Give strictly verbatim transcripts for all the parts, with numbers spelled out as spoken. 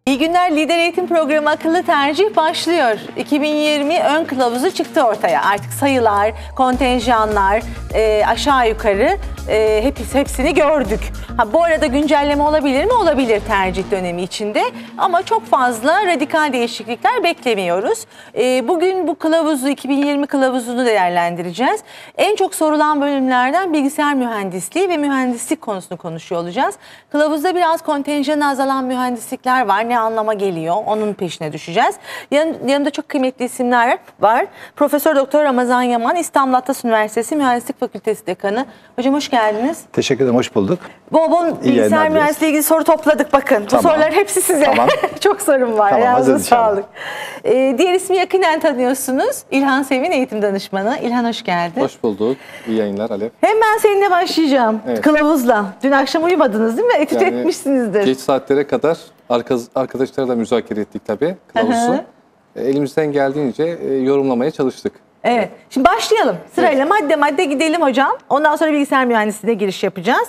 İyi günler. Lider Eğitim Programı Akıllı Tercih başlıyor. iki bin yirmi ön kılavuzu çıktı ortaya. Artık sayılar, kontenjanlar e, aşağı yukarı e, hepsi, hepsini gördük. Ha, bu arada güncelleme olabilir mi? Olabilir tercih dönemi içinde. Ama çok fazla radikal değişiklikler beklemiyoruz. E, bugün bu kılavuzu, iki bin yirmi kılavuzunu değerlendireceğiz. En çok sorulan bölümlerden bilgisayar mühendisliği ve mühendislik konusunu konuşuyor olacağız. Kılavuzda biraz kontenjanı azalan mühendislikler var. Ne anlama geliyor? Onun peşine düşeceğiz. Yan, yanımda çok kıymetli isimler var. Profesör Doktor Ramazan Yaman, İstanbul Atlas Üniversitesi Mühendislik Fakültesi Dekanı. Hocam hoş geldiniz. Teşekkür ederim, hoş bulduk. Bol bol bilgisayar mühendisliği ilgili soru topladık bakın. Tamam. Bu sorular hepsi size. Tamam. Çok sorum var. Tamam, Ayağınıza sağlık. Ee, diğer ismi yakinen tanıyorsunuz. İlhan Sevin, eğitim danışmanı. İlhan hoş geldin. Hoş bulduk. İyi yayınlar Alev. Hemen seninle başlayacağım. Evet. Kılavuzla. Dün akşam uyumadınız değil mi? Etüt yani etmişsinizdir. Geç saatlere kadar arkadaşlarla müzakere ettik tabii kılavuzu. Elimizden geldiğince yorumlamaya çalıştık. Evet. Şimdi başlayalım. Sırayla evet. madde madde gidelim hocam. Ondan sonra bilgisayar mühendisliğine giriş yapacağız.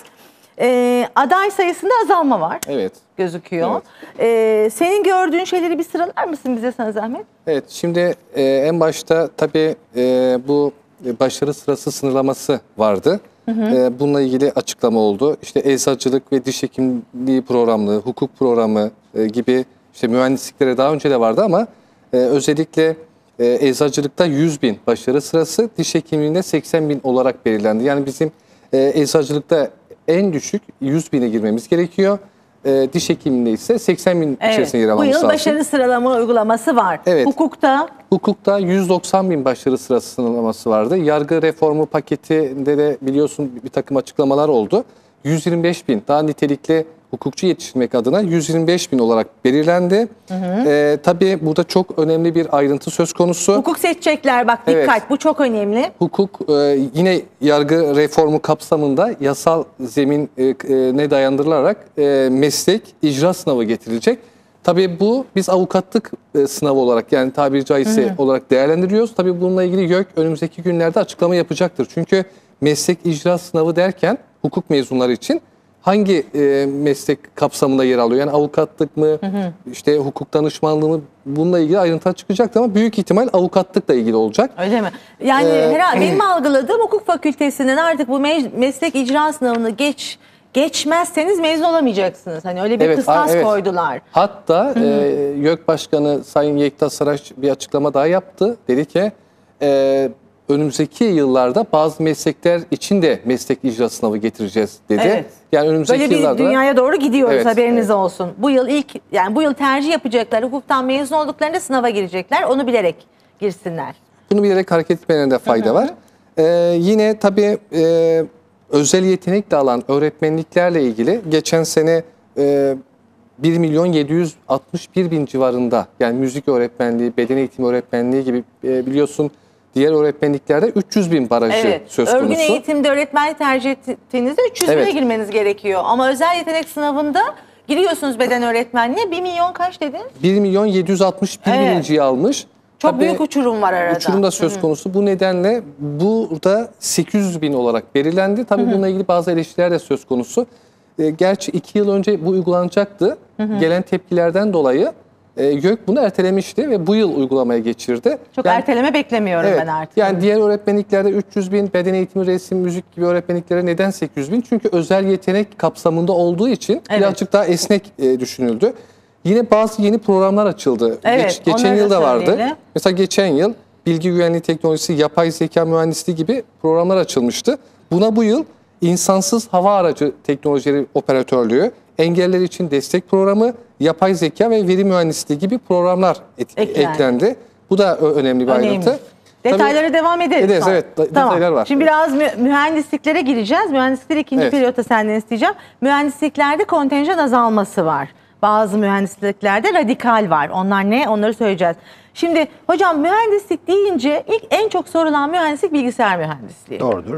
Ee, aday sayısında azalma var. Evet. Gözüküyor. Evet. Ee, senin gördüğün şeyleri bir sıralar mısın bize, sana zahmet? Evet. Şimdi e, en başta tabii e, bu başarı sırası sınırlaması vardı. Hı hı. E, bununla ilgili açıklama oldu. İşte eczacılık ve diş hekimliği programı, hukuk programı e, gibi işte mühendisliklere daha önce de vardı ama e, özellikle e, eczacılıkta yüz bin başarı sırası, diş hekimliğinde seksen bin olarak belirlendi. Yani bizim e, eczacılıkta en düşük yüz bine girmemiz gerekiyor. E, diş hekimliğinde ise seksen bin evet. içerisine yer almamız lazım. Bu yıl başarı sıralama uygulaması var. Evet. Hukukta? Hukukta yüz doksan bin başarı sırası sınırlaması vardı. Yargı reformu paketinde de biliyorsun bir takım açıklamalar oldu. yüz yirmi beş bin daha nitelikli hukukçu yetiştirmek adına yüz yirmi beş bin olarak belirlendi. Hı hı. Ee, tabii burada çok önemli bir ayrıntı söz konusu. Hukuk seçecekler, bak dikkat, evet. Bu çok önemli. Hukuk e, yine yargı reformu kapsamında yasal zemine e, dayandırılarak e, meslek icra sınavı getirilecek. Tabii bu biz avukatlık e, sınavı olarak, yani tabiri caizse hı hı. olarak değerlendiriyoruz. Tabii bununla ilgili YÖK önümüzdeki günlerde açıklama yapacaktır. Çünkü meslek icra sınavı derken hukuk mezunları için hangi e, meslek kapsamında yer alıyor? Yani avukatlık mı, hı hı. işte hukuk danışmanlığı mı? Bununla ilgili ayrıntılar çıkacaktır ama büyük ihtimal avukatlıkla ilgili olacak. Öyle mi? Yani ee, herhalde benim algıladığım hukuk fakültesinden artık bu me meslek icra sınavını geç geçmezseniz mezun olamayacaksınız. Hani öyle bir evet, kıstas evet. koydular. Hatta e, YÖK Başkanı Sayın Yekta Saraç bir açıklama daha yaptı. Dedi ki e, önümüzdeki yıllarda bazı meslekler için de meslek icra sınavı getireceğiz dedi. Evet. Yani önümüzdeki böyle bir yıllarda dünyaya doğru gidiyoruz, evet, haberiniz evet. olsun. Bu yıl ilk yani bu yıl tercih yapacaklar, hukuktan mezun olduklarında sınava girecekler. Onu bilerek girsinler. Bunu bilerek hareket etmelerinde fayda hı hı. var. Ee, yine tabii e, özel yetenekle alan öğretmenliklerle ilgili geçen sene e, bir milyon yedi yüz altmış bir bin civarında, yani müzik öğretmenliği, beden eğitimi öğretmenliği gibi e, biliyorsun diğer öğretmenliklerde üç yüz bin barajı evet. söz konusu. Örgün eğitimde öğretmenlik tercih ettiğinizde üç yüz evet. bine girmeniz gerekiyor. Ama özel yetenek sınavında giriyorsunuz beden öğretmenliğe. bir milyon kaç dedin? bir milyon yedi yüz altmış bir evet. birinciyi almış. Çok Tabii, büyük uçurum var arada. Uçurum da söz konusu. Hı-hı. Bu nedenle burada sekiz yüz bin olarak belirlendi. Tabii Hı-hı. bununla ilgili bazı eleştiriler de söz konusu. E, gerçi iki yıl önce bu uygulanacaktı. Hı-hı. Gelen tepkilerden dolayı e, YÖK bunu ertelemişti ve bu yıl uygulamaya geçirdi. Çok yani, erteleme beklemiyorum evet, ben artık. Yani diğer öğretmenliklerde üç yüz bin, beden eğitimi, resim, müzik gibi öğretmenliklere neden sekiz yüz bin? Çünkü özel yetenek kapsamında olduğu için evet. birazcık daha esnek e, düşünüldü. Yine bazı yeni programlar açıldı. Evet, Geç, geçen yıl da vardı. Mesela geçen yıl bilgi güvenliği teknolojisi, yapay zeka mühendisliği gibi programlar açılmıştı. Buna bu yıl insansız hava aracı teknolojileri operatörlüğü, engeller için destek programı, yapay zeka ve veri mühendisliği gibi programlar eklendi. eklendi. Bu da önemli bir önemli. ayrıntı. Detaylara Tabii, devam ederiz. Ederiz evet. Tamam. Detaylar var. Şimdi biraz mü mühendisliklere gireceğiz. Mühendislikleri ikinci evet. periyotta senden isteyeceğim. Mühendisliklerde kontenjan azalması var. Bazı mühendisliklerde radikal var. Onlar ne? Onları söyleyeceğiz. Şimdi hocam mühendislik deyince ilk en çok sorulan mühendislik bilgisayar mühendisliği. Doğrudur.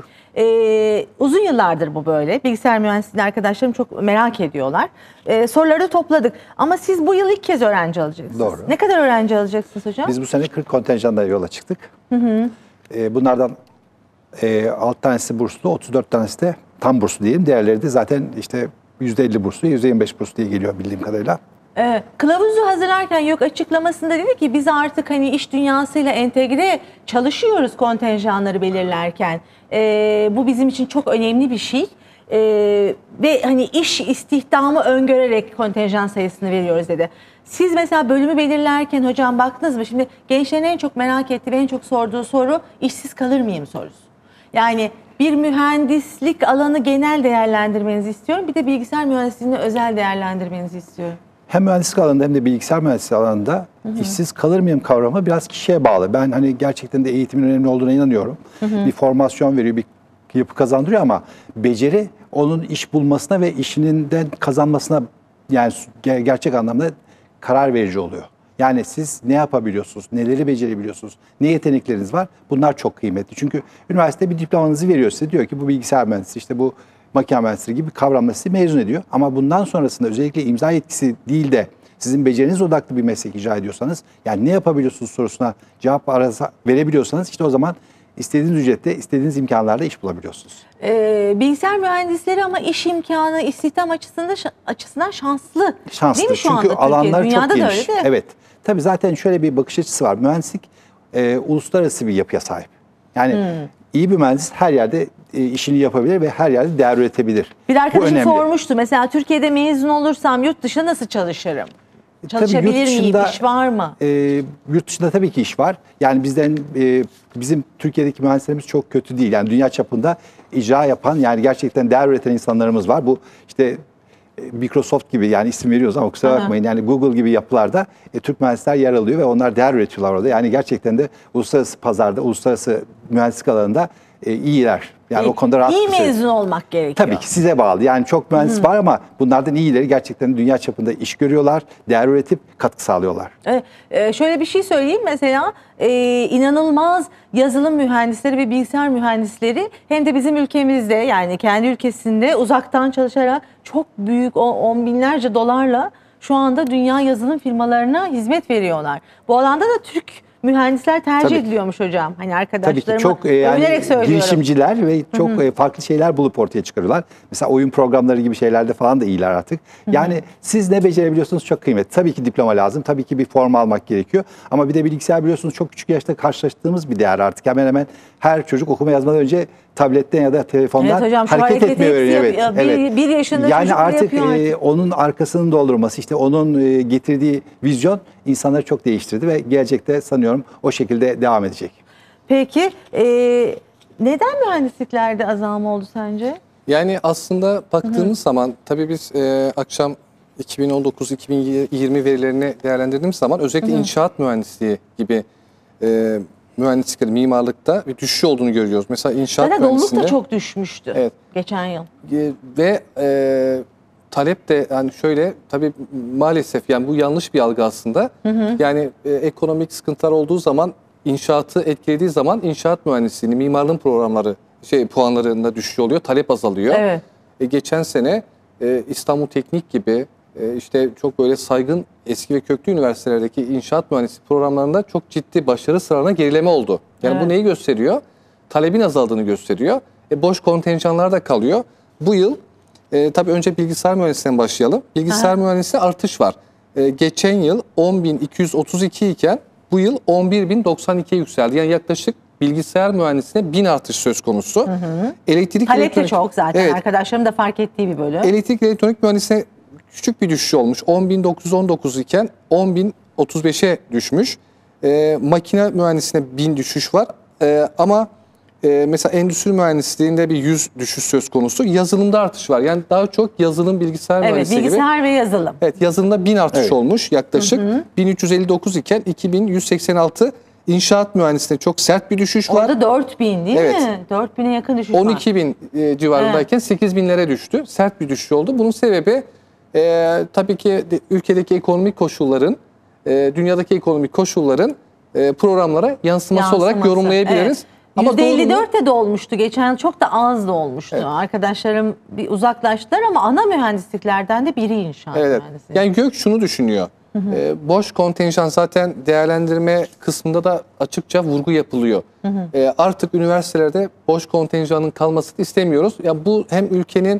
Ee, uzun yıllardır bu böyle. Bilgisayar mühendisliği arkadaşlarım çok merak ediyorlar. Ee, soruları da topladık. Ama siz bu yıl ilk kez öğrenci alacaksınız. Doğru. Ne kadar öğrenci alacaksınız hocam? Biz bu sene kırk kontenjanla yola çıktık. Hı hı. Ee, bunlardan e, altı tanesi burslu, otuz dört tanesi de tam burslu diyelim. Diğerleri de zaten işte yüzde elli burslu, yüzde yirmi beş burslu diye geliyor bildiğim kadarıyla. Ee, kılavuzu hazırlarken yok açıklamasında dedi ki biz artık hani iş dünyasıyla entegre çalışıyoruz kontenjanları belirlerken. Ee, bu bizim için çok önemli bir şey. Ee, ve hani iş istihdamı öngörerek kontenjan sayısını veriyoruz dedi. Siz mesela bölümü belirlerken hocam baktınız mı? Şimdi gençlerin en çok merak ettiği ve en çok sorduğu soru işsiz kalır mıyım sorusu. Yani bir mühendislik alanı genel değerlendirmenizi istiyorum. Bir de bilgisayar mühendisliğini özel değerlendirmenizi istiyorum. Hem mühendislik alanında hem de bilgisayar mühendisliği alanında hı hı. işsiz kalır mıyım kavramı biraz kişiye bağlı. Ben hani gerçekten de eğitimin önemli olduğuna inanıyorum. Hı hı. Bir formasyon veriyor, bir yapı kazandırıyor ama beceri onun iş bulmasına ve işinden kazanmasına yani gerçek anlamda karar verici oluyor. Yani siz ne yapabiliyorsunuz, neleri becerebiliyorsunuz, ne yetenekleriniz var bunlar çok kıymetli. Çünkü üniversite bir diplomanızı veriyor size diyor ki bu bilgisayar mühendisi işte bu makine mühendisliği gibi kavramla sizi mezun ediyor. Ama bundan sonrasında özellikle imza yetkisi değil de sizin beceriniz odaklı bir meslek icra ediyorsanız yani ne yapabiliyorsunuz sorusuna cevap arasa verebiliyorsanız işte o zaman istediğiniz ücrette, istediğiniz imkanlarda iş bulabiliyorsunuz. Ee, bilgisayar mühendisleri ama iş imkanı, istihdam açısından açısından şanslı. Şanslı. Değil mi şu Çünkü anda alanlar Türkiye? çok Dünyada da geniş. öyle de. Evet. Tabii zaten şöyle bir bakış açısı var. Mühendislik e, uluslararası bir yapıya sahip. Yani hmm. iyi bir mühendis her yerde e, işini yapabilir ve her yerde değer üretebilir. Bir arkadaşım sormuştu. Mesela Türkiye'de mezun olursam yurt dışında nasıl çalışırım? Çalışabilir miyim? İş var mı? E, yurt dışında tabii ki iş var. Yani bizden e, bizim Türkiye'deki mühendislerimiz çok kötü değil. Yani dünya çapında icra yapan yani gerçekten değer üreten insanlarımız var. Bu işte Microsoft gibi yani isim veriyoruz ama kusura bakmayın yani Google gibi yapılarda e, Türk mühendisler yer alıyor ve onlar değer üretiyorlar orada. Yani gerçekten de uluslararası pazarda, uluslararası mühendislik alanında e, iyiler. Yani iyi, o konuda rahat İyi mezun olmak gerekiyor. Tabii ki size bağlı. Yani çok mühendis Hı-hı. var ama bunlardan iyileri gerçekten dünya çapında iş görüyorlar, değer üretip katkı sağlıyorlar. Ee, şöyle bir şey söyleyeyim mesela e, inanılmaz yazılım mühendisleri ve bilgisayar mühendisleri hem de bizim ülkemizde yani kendi ülkesinde uzaktan çalışarak çok büyük on binlerce dolarla şu anda dünya yazılım firmalarına hizmet veriyorlar. Bu alanda da Türk mühendisler tercih Tabii. ediliyormuş hocam. Hani arkadaşlarıma Tabii ki çok e, yani girişimciler ve çok Hı-hı. e, farklı şeyler bulup ortaya çıkarıyorlar. Mesela oyun programları gibi şeylerde falan da iyiler artık. Hı-hı. Yani siz ne becerebiliyorsunuz çok kıymetli. Tabii ki diploma lazım. Tabii ki bir form almak gerekiyor. Ama bir de bilgisayar biliyorsunuz çok küçük yaşta karşılaştığımız bir değer artık. Hemen hemen her çocuk okuma yazmadan önce tabletten ya da telefondan evet hocam, hareket etmeyi öğreniyor. Evet, ya, bir, evet. bir yaşında yani artık e, onun arkasını doldurması, işte onun e, getirdiği vizyon insanları çok değiştirdi ve gelecekte sanıyorum o şekilde devam edecek. Peki e, neden mühendisliklerde azalma oldu sence? Yani aslında baktığımız Hı-hı. zaman tabii biz e, akşam iki bin on dokuz iki bin yirmi verilerini değerlendirdiğimiz zaman özellikle Hı-hı. inşaat mühendisliği gibi e, mühendislikleri, mimarlıkta bir düşüş olduğunu görüyoruz. Mesela inşaat Zaten mühendisliğinde... doluluk da çok düşmüştü evet. geçen yıl. E, ve e, talep de yani şöyle tabii maalesef yani bu yanlış bir algı aslında. Hı hı. Yani e, ekonomik sıkıntılar olduğu zaman inşaatı etkilediği zaman inşaat mühendisliğini, mimarlığın programları şey puanlarında düşüş oluyor, talep azalıyor. Evet. E, geçen sene e, İstanbul Teknik gibi e, işte çok böyle saygın eski ve köklü üniversitelerdeki inşaat mühendisliği programlarında çok ciddi başarı sıralarına gerileme oldu. Yani evet. bu neyi gösteriyor? Talebin azaldığını gösteriyor. E, boş kontenjanlar da kalıyor. Bu yıl e, tabii önce bilgisayar mühendisliğinden başlayalım. Bilgisayar Aha. mühendisliğinde artış var. E, geçen yıl on bin iki yüz otuz iki iken bu yıl on bir bin doksan ikiye yükseldi. Yani yaklaşık bilgisayar mühendisliğine bin artış söz konusu. Hı hı. Elektrik Talep elektronik... de çok zaten. Evet. Arkadaşlarım da fark ettiği bir bölüm. Elektrik elektronik mühendisliğine küçük bir düşüş olmuş. on bin dokuz yüz on dokuz iken on bin otuz beşe düşmüş. E, makine mühendisliğine bin düşüş var. E, ama e, mesela endüstri mühendisliğinde bir yüz düşüş söz konusu. Yazılımda artış var. Yani daha çok yazılım bilgisayar evet, mühendisliği gibi. Evet bilgisayar ve yazılım. Evet yazılımda bin artış evet. olmuş yaklaşık. Hı hı. bin üç yüz elli dokuz iken iki bin yüz seksen altı inşaat mühendisliğinde çok sert bir düşüş var. Orada dört bin değil evet. mi? dört bine yakın düşüş var. on iki bin e, civarındayken evet. sekiz binlere düştü. Sert bir düşüş oldu. Bunun sebebi e, tabii ki de, ülkedeki ekonomik koşulların, e, dünyadaki ekonomik koşulların e, programlara yansıması, yansıması olarak yorumlayabiliriz. Evet. Ama yüzde elli dörtte de olmuştu. Geçen çok da az da olmuştu. Evet. Arkadaşlarım bir uzaklaştılar ama ana mühendisliklerden de biri inşaat evet. mühendisliği. Yani GÖK şunu düşünüyor. Hı hı. E, boş kontenjan zaten değerlendirme kısmında da açıkça vurgu yapılıyor. Hı hı. E, artık üniversitelerde boş kontenjanın kalmasını istemiyoruz. Ya bu hem ülkenin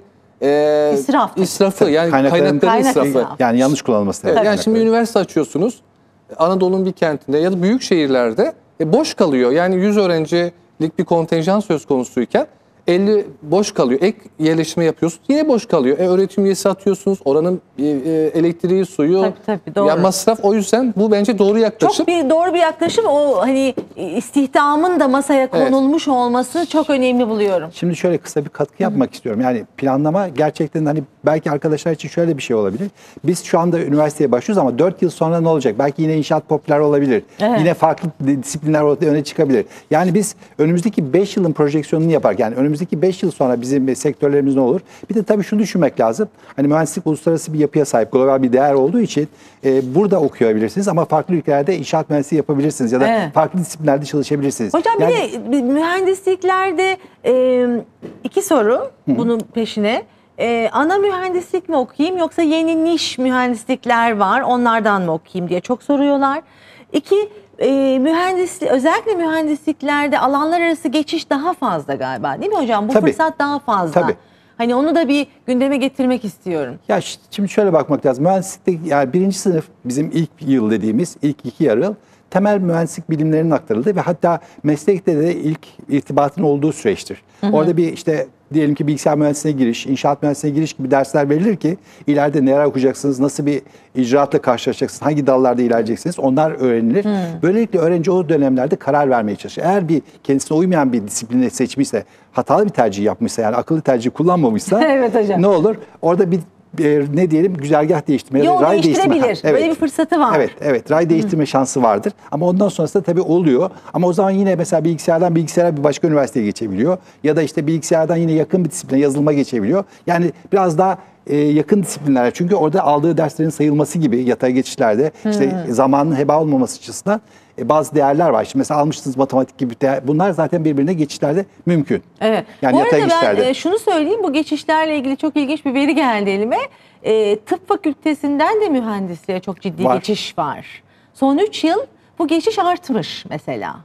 e, İsraf. israfı yani Kaynakların- kaynakların Kaynak israfı. israfı. Yani yanlış kullanılması. Evet, lazım yani şimdi kaynakların. üniversite açıyorsunuz. Anadolu'nun bir kentinde ya da büyük şehirlerde e, boş kalıyor. Yani yüz öğrencilik bir kontenjan söz konusuyken elli boş kalıyor. Ek yerleştirme yapıyorsunuz. Yine boş kalıyor. E, öğretim üyesi atıyorsunuz. Oranın e, e, elektriği, suyu. Tabii, tabii, doğru. Yani masraf, o yüzden bu bence doğru yaklaşım. Çok bir doğru bir yaklaşım. O hani istihdamın da masaya konulmuş olması çok önemli buluyorum. Şimdi şöyle kısa bir katkı yapmak istiyorum. Yani planlama gerçekten hani belki arkadaşlar için şöyle bir şey olabilir. Biz şu anda üniversiteye başlıyoruz ama dört yıl sonra ne olacak? Belki yine inşaat popüler olabilir. Evet. Yine farklı disiplinler ortaya öne çıkabilir. Yani biz önümüzdeki beş yılın projeksiyonunu yaparken yani önümüzdeki beş yıl sonra bizim sektörlerimiz ne olur? Bir de tabii şunu düşünmek lazım. Hani mühendislik uluslararası bir yapıya sahip, global bir değer olduğu için e, burada okuyabilirsiniz ama farklı ülkelerde inşaat mühendisliği yapabilirsiniz ya da Evet. farklı disiplinlerde çalışabilirsiniz. Hocam Yani- bir de mühendisliklerde e, iki soru bunun peşine. E, ana mühendislik mi okuyayım yoksa yeni niş mühendislikler var onlardan mı okuyayım diye çok soruyorlar. İki, e, mühendislik, özellikle mühendisliklerde alanlar arası geçiş daha fazla galiba değil mi hocam? Bu Tabii. fırsat daha fazla. Tabii. Hani onu da bir gündeme getirmek istiyorum. Ya ş- şimdi şöyle bakmak lazım. Mühendislikte yani birinci sınıf bizim ilk yıl dediğimiz ilk iki yarı yıl temel mühendislik bilimlerinin aktarıldığı ve hatta meslekte de ilk irtibatın olduğu süreçtir. Orada bir işte diyelim ki bilgisayar mühendisliğine giriş, inşaat mühendisliğine giriş gibi dersler verilir ki ileride neler okuyacaksınız, nasıl bir icraatla karşılaşacaksınız, hangi dallarda ilerleyeceksiniz onlar öğrenilir. Böylelikle öğrenci o dönemlerde karar vermeye çalışır. Eğer bir kendisine uymayan bir disiplini seçmişse, hatalı bir tercih yapmışsa yani akıllı tercih kullanmamışsa Evet hocam. ne olur? Orada bir e, ne diyelim güzergah değiştirme ya da Yol ray değiştirme. değiştirebilir. Ha, Böyle bir fırsatı var. Evet, evet. Ray değiştirme şansı vardır. Ama ondan sonrasında tabii oluyor. Ama o zaman yine mesela bilgisayardan bilgisayara bir başka üniversiteye geçebiliyor. Ya da işte bilgisayardan yine yakın bir disipline yazılıma geçebiliyor. Yani biraz daha e, yakın disiplinler. Çünkü orada aldığı derslerin sayılması gibi yatay geçişlerde işte zamanın heba olmaması açısından e, bazı değerler var. Şimdi mesela almışsınız matematik gibi değer. Bunlar zaten birbirine geçişlerde mümkün. Evet. Yani Bu yatay arada ben geçişlerde. e, şunu söyleyeyim, bu geçişlerle ilgili çok ilginç bir veri geldi elime. E, tıp fakültesinden de mühendisliğe çok ciddi Var. geçiş var. Son üç yıl bu geçiş artmış mesela.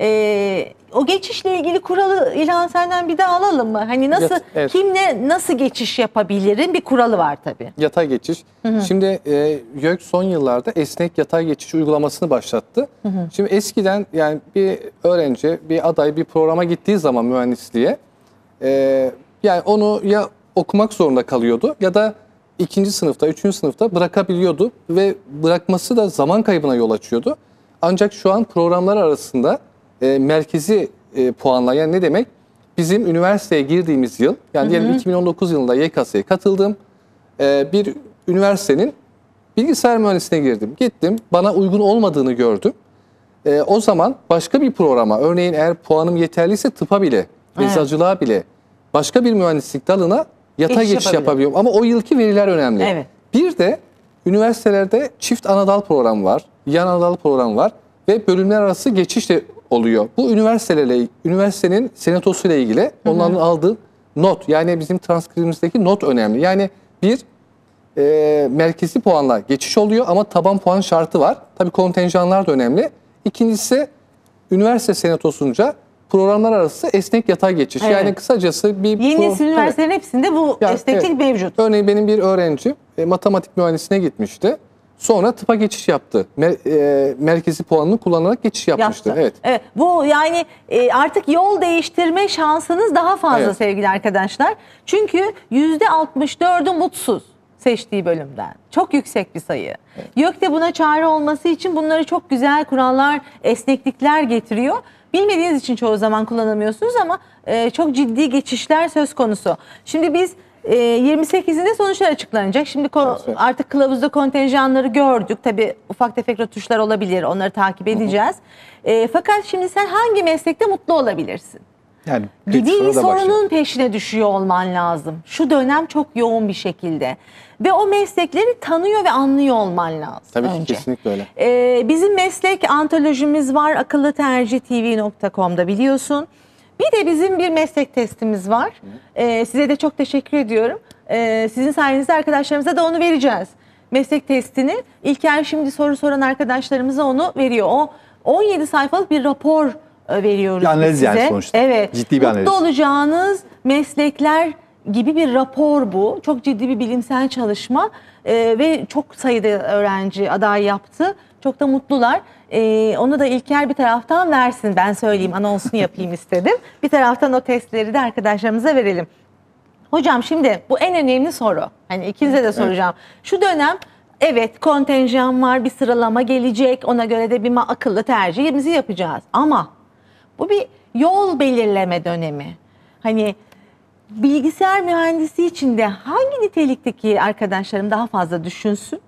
E, o geçişle ilgili kuralı İlhan senden bir daha alalım mı? Hani nasıl, Evet, evet. kimle nasıl geçiş yapabilirin bir kuralı var tabii. Yatay geçiş. Şimdi e, YÖK son yıllarda esnek yatay geçiş uygulamasını başlattı. Şimdi eskiden yani bir öğrenci, bir aday bir programa gittiği zaman mühendisliğe e, yani onu ya okumak zorunda kalıyordu ya da ikinci sınıfta, üçüncü sınıfta bırakabiliyordu ve bırakması da zaman kaybına yol açıyordu. Ancak şu an programlar arasında e, merkezi e, puanla yani ne demek? Bizim üniversiteye girdiğimiz yıl yani diyelim iki bin on dokuz yılında Y K S'ye katıldım. E, bir üniversitenin bilgisayar mühendisliğine girdim. Gittim bana uygun olmadığını gördüm. E, o zaman başka bir programa örneğin eğer puanım yeterliyse tıpa bile, Evet. eczacılığa bile başka bir mühendislik dalına yatay Geçiş geçiş yapabilir. yapabiliyorum. Ama o yılki veriler önemli. Evet. Bir de üniversitelerde çift anadal programı var, yan anadal programı var ve bölümler arası geçiş de oluyor. Bu üniversitelerle, üniversitenin senatosuyla ilgili onların aldığı not yani bizim transkribimizdeki not önemli. Yani bir e, merkezi puanla geçiş oluyor ama taban puan şartı var. Tabii kontenjanlar da önemli. İkincisi üniversite senatosunca programlar arası esnek yatay geçiş. Evet. Yani kısacası bir Yeni pro- nesil üniversitelerin hepsinde bu Yani esneklik evet. mevcut. Örneğin benim bir öğrenci e, matematik mühendisliğine gitmişti. Sonra tıpa geçiş yaptı. Mer- e, merkezi puanını kullanarak geçiş yapmıştı. Yaptı. Evet. Bu yani e, artık yol değiştirme şansınız daha fazla Evet. sevgili arkadaşlar. Çünkü yüzde altmış dördü mutsuz seçtiği bölümden. Çok yüksek bir sayı. YÖK de buna çare olması için bunları çok güzel kurallar, esneklikler getiriyor. Bilmediğiniz için çoğu zaman kullanamıyorsunuz ama e, çok ciddi geçişler söz konusu. Şimdi biz e, yirmi sekizinde sonuçlar açıklanacak. Şimdi ko- Evet. artık kılavuzda kontenjanları gördük. Tabii ufak tefek rötuşlar olabilir. Onları takip edeceğiz. E, fakat şimdi sen hangi meslekte mutlu olabilirsin? Yani Bir kritik dini soruda başlayalım. sorunun peşine düşüyor olman lazım. Şu dönem çok yoğun bir şekilde. Ve o meslekleri tanıyor ve anlıyor olman lazım Tabii ki önce. kesinlikle öyle. Ee, bizim meslek antolojimiz var akıllı tercih t v nokta com'da biliyorsun. Bir de bizim bir meslek testimiz var. Ee, size de çok teşekkür ediyorum. Ee, sizin sayenizde arkadaşlarımıza da onu vereceğiz. Meslek testini. İlker şimdi soru soran arkadaşlarımıza onu veriyor. O on yedi sayfalık bir rapor e, veriyoruz Bir analiz biz size. yani sonuçta. Evet. Ciddi bir Mutlu analiz. olacağınız meslekler gibi bir rapor bu. Çok ciddi bir bilimsel çalışma e, ve çok sayıda öğrenci aday yaptı. Çok da mutlular. E, onu da İlker bir taraftan versin. Ben söyleyeyim, anonsunu yapayım istedim. Bir taraftan o testleri de arkadaşlarımıza verelim. Hocam şimdi bu en önemli soru. Hani ikinize de soracağım. Şu dönem evet kontenjan var, bir sıralama gelecek. Ona göre de bir akıllı tercihimizi yapacağız. Ama bu bir yol belirleme dönemi. Hani bilgisayar mühendisi için de hangi nitelikteki arkadaşlarım daha fazla düşünsün?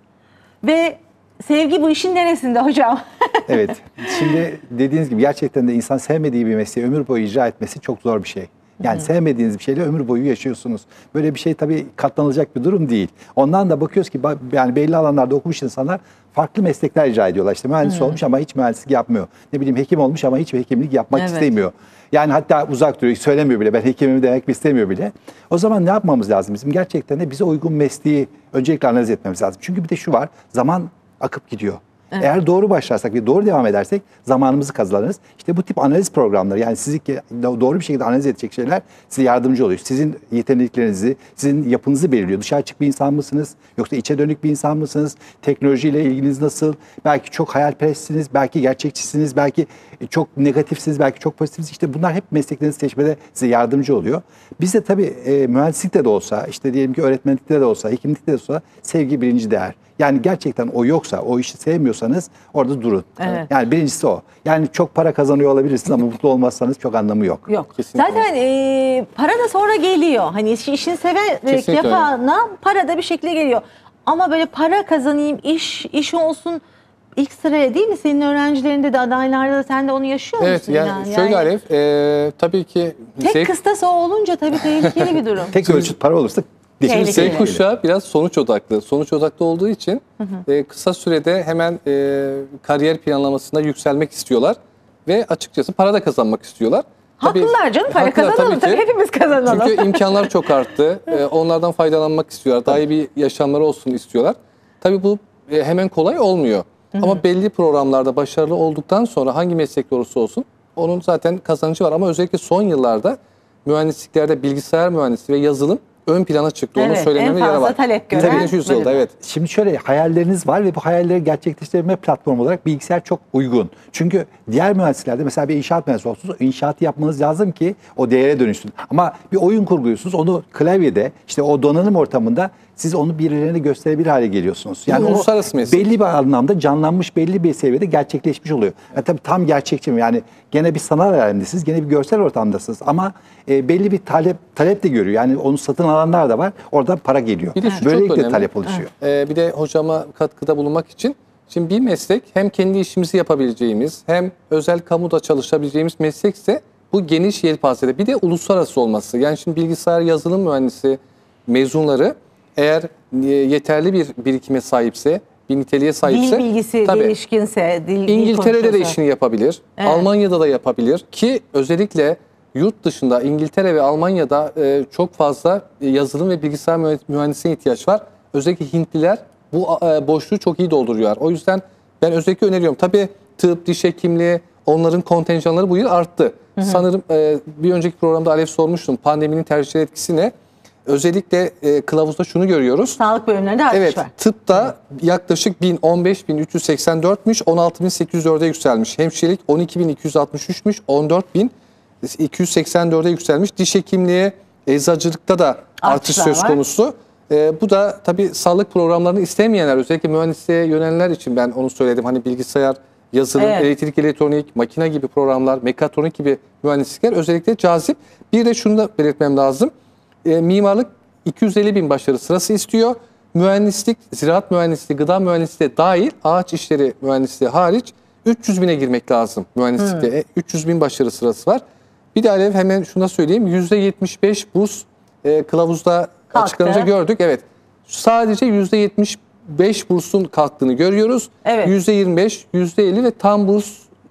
Ve sevgi bu işin neresinde hocam? Evet. Şimdi dediğiniz gibi gerçekten de insan sevmediği bir mesleği ömür boyu icra etmesi çok zor bir şey. Yani Hı. sevmediğiniz bir şeyle ömür boyu yaşıyorsunuz. Böyle bir şey tabii katlanılacak bir durum değil. Ondan da bakıyoruz ki yani belli alanlarda okumuş insanlar farklı meslekler icra ediyorlar. İşte mühendis Hı. olmuş ama hiç mühendislik yapmıyor. Ne bileyim hekim olmuş ama hiç hekimlik yapmak evet. istemiyor. Yani hatta uzak duruyor, söylemiyor bile. Ben hekimim demek istemiyor bile. O zaman ne yapmamız lazım bizim? Gerçekten de bize uygun mesleği öncelikle analiz etmemiz lazım. Çünkü bir de şu var, zaman akıp gidiyor. Evet. Eğer doğru başlarsak ve doğru devam edersek zamanımızı kazanırız. İşte bu tip analiz programları, yani sizi doğru bir şekilde analiz edecek şeyler size yardımcı oluyor. Sizin yeteneklerinizi, sizin yapınızı belirliyor. Dışa açık bir insan mısınız? Yoksa içe dönük bir insan mısınız? Teknolojiyle ilginiz nasıl? Belki çok hayalperestsiniz, belki gerçekçisiniz, belki çok negatifsiniz, belki çok pozitifsiniz. İşte bunlar hep mesleklerinizi seçmede size yardımcı oluyor. Biz de tabii e, mühendislikte de olsa, işte diyelim ki öğretmenlikte de olsa, hekimlikte de olsa sevgi birinci değer. Yani gerçekten o yoksa, o işi sevmiyorsanız orada durun. Evet. Yani birincisi o. Yani çok para kazanıyor olabilirsiniz ama mutlu olmazsanız çok anlamı yok. Yok. Kesinlikle. Zaten e, para da sonra geliyor. Hani işini severek yapana para da bir şekilde geliyor. Ama böyle para kazanayım, iş iş olsun ilk sıraya değil mi? Senin öğrencilerinde de, adaylarda da, sen de onu yaşıyor evet, musun? Yani, yani şöyle yani, Alev, e, tabii ki... Tek zevk... kıstası o olunca tabii tehlikeli bir durum. Tek ölçüt para olursa... Şimdi Z kuşağı biraz sonuç odaklı. Sonuç odaklı olduğu için hı hı. E, kısa sürede hemen e, kariyer planlamasında yükselmek istiyorlar. Ve açıkçası para da kazanmak istiyorlar. Haklılar tabii, canım, para haklılar, kazanalım. Tabii, tabii hepimiz kazanalım. Çünkü imkanlar çok arttı. E, onlardan faydalanmak istiyorlar. Daha iyi bir yaşamları olsun istiyorlar. Tabii bu e, hemen kolay olmuyor. Hı hı. Ama belli programlarda başarılı olduktan sonra hangi meslek olursa olsun onun zaten kazancı var. Ama özellikle son yıllarda mühendisliklerde bilgisayar mühendisliği ve yazılım ön plana çıktı. Evet, onu söylememe yara var. Talep gören. Tabii yüzyılda evet. Şimdi şöyle hayalleriniz var ve bu hayalleri gerçekleştirme platformu olarak bilgisayar çok uygun. Çünkü diğer mühendislerde mesela bir inşaat mühendisi olsunuz, o inşaatı yapmanız lazım ki o değere dönüşsün. Ama bir oyun kurguluyorsunuz, onu klavyede, işte o donanım ortamında siz onu birilerine gösterebilir hale geliyorsunuz. Yani o belli bir anlamda canlanmış, belli bir seviyede gerçekleşmiş oluyor. Yani tabii tam gerçekçi mi? Yani gene bir sanal alemdesiniz, gene bir görsel ortamdasınız ama e, belli bir talep talep de görüyor. Yani onu satın alanlar da var. Oradan para geliyor. Bir de şu böylelikle çok önemli. talep oluşuyor. Ee, bir de hocama katkıda bulunmak için şimdi bir meslek hem kendi işimizi yapabileceğimiz hem özel kamuda çalışabileceğimiz meslekse bu geniş yelpazede. Bir de uluslararası olması. Yani şimdi bilgisayar yazılım mühendisi mezunları eğer yeterli bir birikime sahipse, bir niteliğe sahipse... Dil bilgisi tabii, gelişkinse, dil, İngiltere'de dil de işini yapabilir, evet. Almanya'da da yapabilir ki özellikle yurt dışında İngiltere ve Almanya'da e, çok fazla yazılım ve bilgisayar mühendisliğine ihtiyaç var. Özellikle Hintliler bu e, boşluğu çok iyi dolduruyorlar. O yüzden ben özellikle öneriyorum. Tabii tıp, diş hekimliği, onların kontenjanları bu yıl arttı. Hı hı. Sanırım e, bir önceki programda Alev sormuştum. Pandeminin tercihleri etkisi ne? Özellikle e, kılavuzda şunu görüyoruz. Sağlık bölümlerinde artış evet, var. Tıpta yaklaşık bin on beş bin üç yüz seksen dörtmüş, on altı bin sekiz yüz dörde yükselmiş. Hemşirelik on iki bin iki yüz altmış üçmüş, on dört bin iki yüz seksen dörde yükselmiş. Diş hekimliği, eczacılıkta da artış söz konusu. E, bu da tabii sağlık programlarını istemeyenler, özellikle mühendisliğe yönelenler için ben onu söyledim. Hani bilgisayar, yazılım, evet. elektrik, elektronik, makine gibi programlar, mekatronik gibi mühendislikler özellikle cazip. Bir de şunu da belirtmem lazım. E, mimarlık iki yüz elli bin başarı sırası istiyor. Mühendislik, ziraat mühendisliği, gıda mühendisliği dahil, ağaç işleri mühendisliği hariç üç yüz bine girmek lazım mühendislikte. Hmm. üç yüz bin başarı sırası var. Bir de Alev hemen şuna söyleyeyim. yüzde yetmiş beş burs e, kılavuzda kalktı. Açıklanınca gördük. Evet. Sadece yüzde yetmiş beş bursun kalktığını görüyoruz. Evet. yüzde yirmi beş, yüzde elli ve tam burs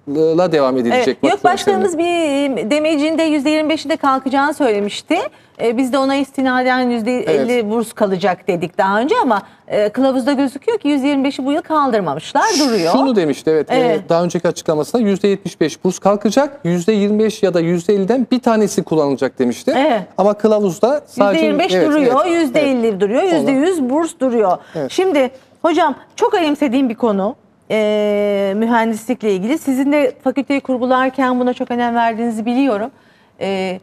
YÖK'la devam edilecek. Evet, vakıf YÖK Başkanımız bir demecinde yüzde yirmi beşinde kalkacağını söylemişti. Ee, biz de ona istinaden yüzde elli Evet. burs kalacak dedik daha önce ama e, kılavuzda gözüküyor ki yüzde yirmi beşi bu yıl kaldırmamışlar, duruyor. Şunu demişti evet, Evet. e, daha önceki açıklamasında yüzde yetmiş beş burs kalkacak, yüzde yirmi beş ya da yüzde elliden bir tanesi kullanılacak demişti. Evet. Ama kılavuzda sadece yüzde yirmi beş evet, duruyor, evet, yüzde elli evet. duruyor, yüzde yüz burs duruyor. Evet. Şimdi hocam çok önemsediğim bir konu e, mühendislikle ilgili. Sizin de fakülteyi kurgularken buna çok önem verdiğinizi biliyorum. E,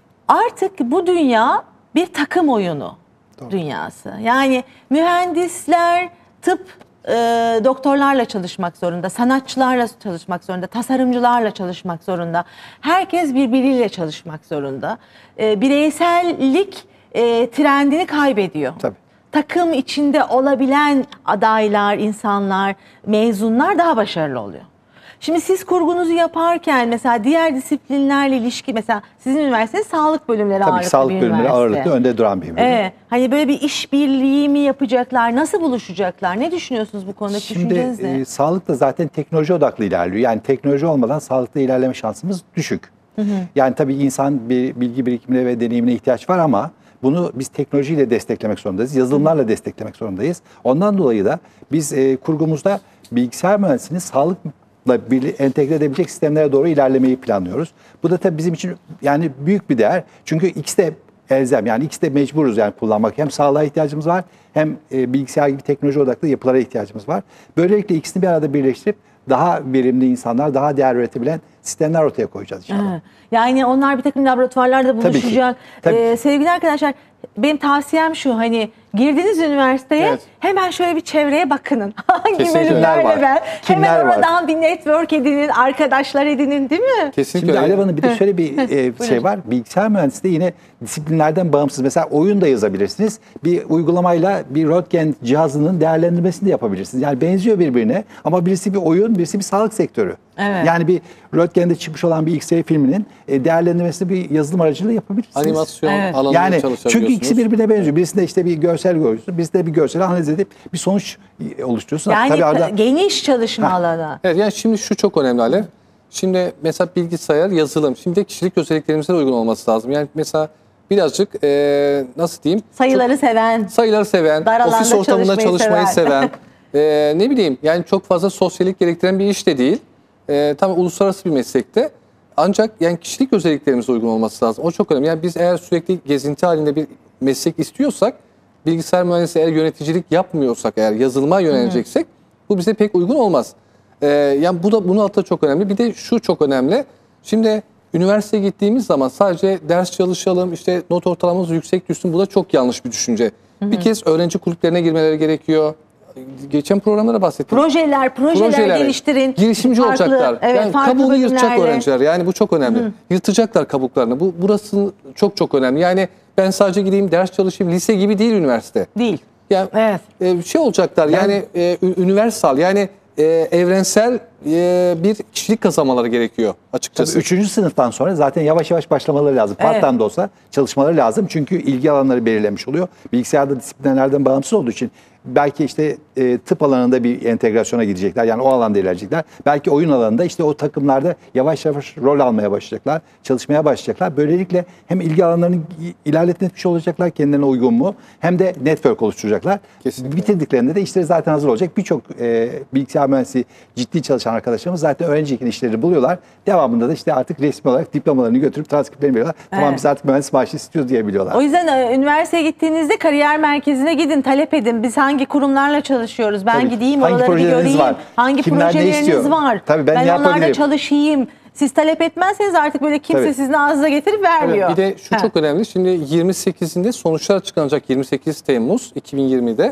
artık bu dünya bir takım oyunu dünyası. Yani mühendisler, tıp e, doktorlarla çalışmak zorunda, sanatçılarla çalışmak zorunda, tasarımcılarla çalışmak zorunda. Herkes birbiriyle çalışmak zorunda. E, bireysellik e, trendini kaybediyor. Tabii. Takım içinde olabilen adaylar, insanlar, mezunlar daha başarılı oluyor. Şimdi siz kurgunuzu yaparken mesela diğer disiplinlerle ilişki, mesela sizin üniversiteniz sağlık bölümleri Tabii ağırlıklı sağlık bir bölümleri üniversite. ağırlıklı önde duran bir bölüm. Evet. Hani böyle bir işbirliği mi yapacaklar? Nasıl buluşacaklar? Ne düşünüyorsunuz bu konuda? Şimdi Düşünceniz ne? e, sağlık da zaten teknoloji odaklı ilerliyor. Yani teknoloji olmadan sağlıkta ilerleme şansımız düşük. Yani tabii insan bir bilgi birikimine ve deneyimine ihtiyaç var ama bunu biz teknolojiyle desteklemek zorundayız. Yazılımlarla desteklemek zorundayız. Ondan dolayı da biz e, kurgumuzda bilgisayar mühendisliğini sağlıkla bir, entegre edebilecek sistemlere doğru ilerlemeyi planlıyoruz. Bu da tabii bizim için yani büyük bir değer. Çünkü ikisi de elzem, yani ikisi de mecburuz yani kullanmak. Hem sağlığa ihtiyacımız var hem e, bilgisayar gibi teknoloji odaklı yapılara ihtiyacımız var. Böylelikle ikisini bir arada birleştirip daha verimli insanlar, daha değer üretebilen sistemler ortaya koyacağız inşallah. Ha, yani onlar bir takım laboratuvarlarda Tabii ki, buluşacak. tabii Ee, ki. sevgili arkadaşlar, benim tavsiyem şu: hani girdiniz üniversiteye, Evet. hemen şöyle bir çevreye bakının. Hangi Kesinlikle. bölümlerle Kimler var? ben? Kimler Hemen var? oradan bir network edinin, arkadaşlar edinin, değil mi? Kesinlikle Şimdi öyle. Alev Hanım bir de şöyle bir e, şey var. Bilgisayar mühendisliği yine disiplinlerden bağımsız. Mesela oyun da yazabilirsiniz. Bir uygulamayla bir röntgen cihazının değerlendirmesini de yapabilirsiniz. Yani benziyor birbirine ama birisi bir oyun, birisi bir sağlık sektörü. Evet. Yani bir röntgende çıkmış olan bir X-ray filminin e, değerlendirmesini bir yazılım aracılığıyla yapabilirsiniz. Animasyon Evet. alanında Yani çalışabiliyorsunuz. çünkü ikisi birbirine benziyor. Birisinde işte bir görsel görüyorsunuz, birisinde bir görsel analiz edip bir sonuç oluşturuyorsun. Yani Tabii arada geniş çalışma alanı. Evet, yani şimdi şu çok önemli Alev. Şimdi mesela bilgisayar, yazılım. Şimdi de kişilik özelliklerimize de uygun olması lazım. Yani mesela birazcık e, nasıl diyeyim? Sayıları seven. Çok sayıları seven, Dar alanda ofis ortamında çalışmayı çalışmayı seven. seven. e, ne bileyim yani çok fazla sosyallik gerektiren bir iş de değil. E, tabii uluslararası bir meslekte. Ancak yani kişilik özelliklerimize uygun olması lazım. O çok önemli. Yani biz eğer sürekli gezinti halinde bir meslek istiyorsak, bilgisayar mühendisliği eğer yöneticilik yapmıyorsak, eğer yazılıma yöneleceksek bu bize pek uygun olmaz. Ee, yani bu da bunu altta çok önemli. Bir de şu çok önemli. Şimdi üniversiteye gittiğimiz zaman sadece ders çalışalım, işte not ortalamamız yüksek düşsün. Bu da çok yanlış bir düşünce. Bir kez öğrenci kulüplerine girmeleri gerekiyor. Geçen programlara bahsettim. Projeler, projeler, Projeler, geliştirin. girişimci Farklı, olacaklar. Evet, yani farklı kabuğunu yırtacak bölümlerle. öğrenciler. Yani bu çok önemli. Yırtacaklar kabuklarını. Bu burası çok çok önemli. Yani ben sadece gideyim ders çalışayım. Lise gibi değil üniversite. Değil. Yani Evet. e, şey olacaklar. Ben- yani e, ü- üniversal yani e, evrensel e, bir kişilik kazanmaları gerekiyor açıkçası. Tabii üçüncü sınıftan sonra zaten yavaş yavaş başlamaları lazım. Evet. Part-time da olsa çalışmaları lazım. Çünkü ilgi alanları belirlenmiş oluyor. Bilgisayarda disiplinlerden bağımsız olduğu için belki işte e, tıp alanında bir entegrasyona gidecekler. Yani o alanda ilerleyecekler. Belki oyun alanında işte o takımlarda yavaş yavaş rol almaya başlayacaklar. Çalışmaya başlayacaklar. Böylelikle hem ilgi alanlarını ilerletmiş olacaklar, kendilerine uygun mu? Hem de network oluşturacaklar. Kesinlikle. Bitirdiklerinde de işleri zaten hazır olacak. Birçok e, bilgisayar mühendisliği ciddi çalışan arkadaşlarımız zaten öğrenciyken işleri buluyorlar. Devamında da işte artık resmi olarak diplomalarını götürüp transkriptlerini veriyorlar. Tamam Evet. biz artık mühendis maaşı istiyoruz diyebiliyorlar. O yüzden e, üniversiteye gittiğinizde kariyer merkezine gidin, talep edin. Biz hangi kurumlarla çalışıyoruz? Ben Tabii. gideyim, Hangi oraları bir projeleriniz göreyim. var? Hangi Kimler ne projeleriniz istiyor? var? Tabii, ben ne onlarla yapabilirim? çalışayım. Siz talep etmezseniz artık böyle kimse Tabii. sizin ağzınıza getirip vermiyor. Evet, bir de şu Ha. çok önemli. Şimdi yirmi sekizinde sonuçlar açıklanacak, yirmi sekiz Temmuz iki bin yirmide.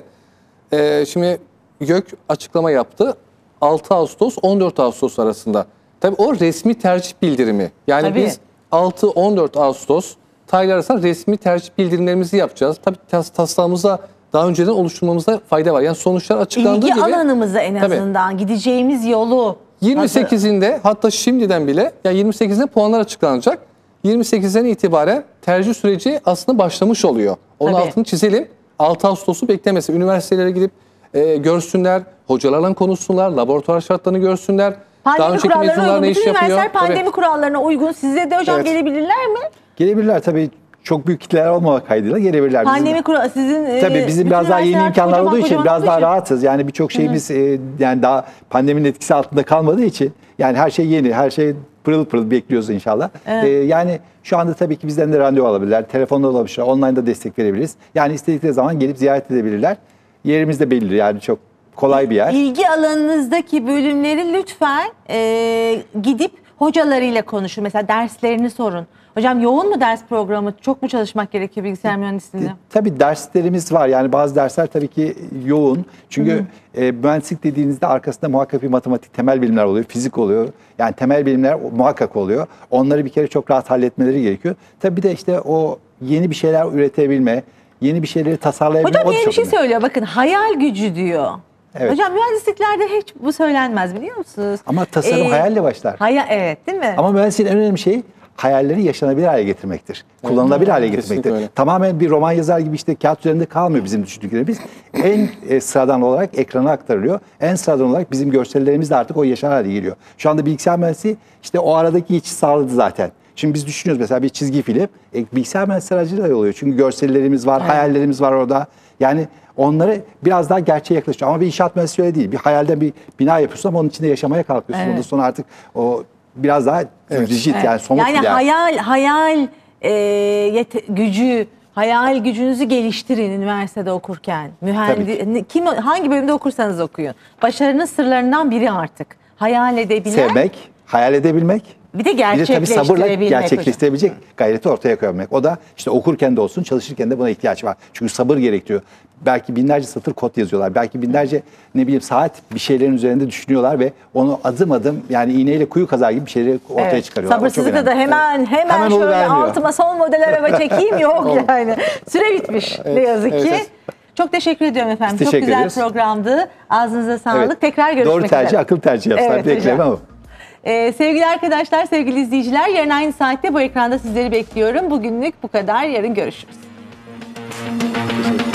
Ee, şimdi YÖK açıklama yaptı. altı Ağustos on dört Ağustos arasında. Tabii o resmi tercih bildirimi. Yani Tabii. biz altı on dört Ağustos tarihler arasında resmi tercih bildirimlerimizi yapacağız. Tabii tas taslağımıza daha önceden oluşturmamızda fayda var. Yani sonuçlar açıklandığı İlgi gibi. alanımızı en Tabii. azından, gideceğimiz yolu. yirmi sekizinde hatta şimdiden bile yani yirmi sekizinde puanlar açıklanacak. yirmi sekizden itibaren tercih süreci aslında başlamış oluyor. Onun Tabii. altını çizelim. altı Ağustos'u beklemesin. Üniversitelere gidip e, görsünler, hocalarla konuşsunlar, laboratuvar şartlarını görsünler. Pandemi önceki kurallarına mezunlar uygun. ne iş Bütün üniversiteler yapıyor? pandemi Evet. kurallarına uygun. Size de hocam Evet. gelebilirler mi? Gelebilirler tabii, çok büyük kitleler olmamak kaydıyla gelebilirler. Bizim- Pandemi kuralı sizin e, Tabii bizim bütün biraz daha yeni üniversiteler imkanlar kocaman olduğu için kocaman biraz olduğu daha için. rahatız. Yani birçok şeyimiz e, yani daha pandeminin etkisi altında kalmadığı için yani her şey yeni, her şey pırıl pırıl bekliyoruz inşallah. E, yani şu anda tabii ki bizden de randevu alabilirler, telefonla alabilirler, online'da destek verebiliriz. Yani istedikleri zaman gelip ziyaret edebilirler. Yerimiz de belli, yani çok kolay bir yer. İlgi alanınızdaki bölümleri lütfen e, gidip hocalarıyla konuşun. Mesela derslerini sorun. Hocam yoğun mu ders programı? Çok mu çalışmak gerekiyor bilgisayar mühendisliğinde? Tabii derslerimiz var. Yani bazı dersler tabii ki yoğun. Çünkü e, mühendislik dediğinizde arkasında muhakkak bir matematik, temel bilimler oluyor, fizik oluyor. Yani temel bilimler muhakkak oluyor. Onları bir kere çok rahat halletmeleri gerekiyor. Tabii bir de işte o yeni bir şeyler üretebilme, yeni bir şeyleri tasarlayabilme. Hocam o da yeni çok bir şey önemli. söylüyor. Bakın hayal gücü diyor. Evet. Hocam mühendisliklerde hiç bu söylenmez biliyor musunuz? Ama tasarım Ee, hayalle başlar. Hayal, evet değil mi? Ama mühendisliğin en önemli şeyi hayalleri yaşanabilir hale getirmektir. Kullanılabilir hale Kesinlikle getirmektir. öyle. Tamamen bir roman yazar gibi işte kağıt üzerinde kalmıyor bizim düşündüklerimiz. En e, sıradan olarak ekrana aktarılıyor. En sıradan olarak bizim görsellerimiz de artık o yaşar hale geliyor. Şu anda bilgisayar mühendisliği işte o aradaki geçiş sağladı zaten. Şimdi biz düşünüyoruz mesela bir çizgi film e, bilgisayar mühendisleri aracılığıyla oluyor. Çünkü görsellerimiz var, hayallerimiz var orada. Yani onları biraz daha gerçeğe yaklaşıyor. Ama bir inşaat mühendisliği öyle değil. Bir hayalden bir bina yapıyorsun ama onun içinde yaşamaya kalkıyorsun. Ondan sonra artık o biraz daha rigid yani somut yani bir yer. hayal hayal e, yete- gücü hayal gücünüzü geliştirin üniversitede okurken. Mühendis kim hangi bölümde okursanız okuyun. Başarının sırlarından biri artık. Hayal edebilen, Sevmek, hayal edebilmek. bir de Bir de tabii sabırla gerçekleştirebilmek. gerçekleştirebilecek gayreti ortaya koymak. O da işte okurken de olsun, çalışırken de buna ihtiyaç var. Çünkü sabır gerektiriyor. Belki binlerce satır kod yazıyorlar. Belki binlerce ne bileyim saat bir şeylerin üzerinde düşünüyorlar ve onu adım adım yani iğneyle kuyu kazar gibi bir şeyleri ortaya Evet. çıkarıyorlar. O çok Sabırsızlıkla da önemli. hemen hemen, Hemen şöyle oluvermiyor. altıma son model araba çekeyim yok yani. Süre bitmiş ne yazık evet, ki. evet. Çok teşekkür ediyorum efendim. Biz Çok teşekkür güzel ederiz. programdı. Ağzınıza sağlık. Evet. Tekrar görüşmek Doğru tercih, üzere. akıl tercih yapsınlar. Evet, Evet, hocam. ama. Ee, sevgili arkadaşlar, sevgili izleyiciler, yarın aynı saatte bu ekranda sizleri bekliyorum. Bugünlük bu kadar. Yarın görüşürüz. Teşekkür